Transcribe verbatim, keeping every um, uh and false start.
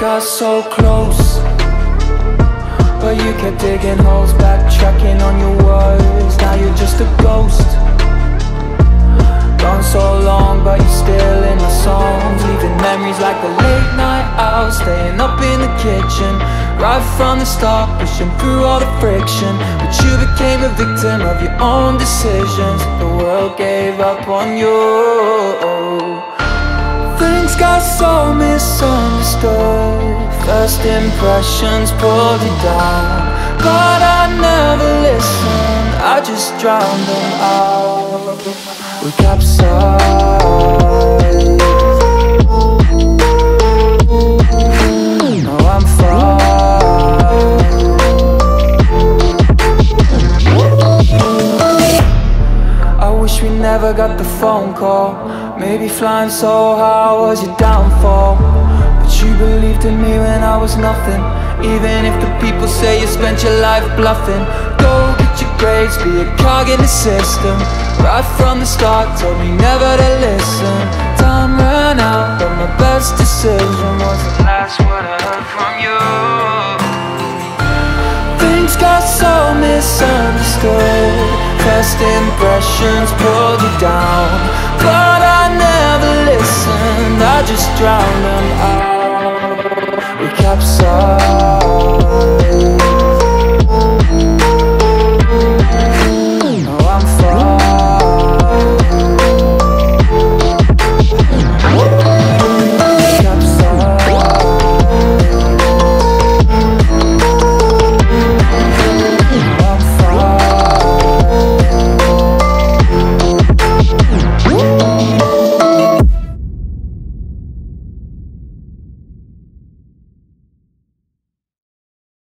got so close, but you kept digging holes, backtracking on your words. Now you're just a ghost. Gone so long, but you're still in my songs, leaving memories like a late night out, staying up in the kitchen, right from the start, pushing through all the friction. But you became a victim of your own decisions. The world gave up on you. Things got so misunderstood. First impressions pulled you down, but I never listened, I just drowned them out. We capsized. Now I'm fine. I wish we never got the phone call. Maybe flying so high was your downfall, but you believed in me when I was nothing. Even if the people say you spent your life bluffing. Go get your grades, be a cog in the system. Right from the start, told me never to listen. Time ran out, but my best decision was the last word I heard from you. Things got so misunderstood. First impressions pulled you down, but I never listened, I just drowned them out. We capsized.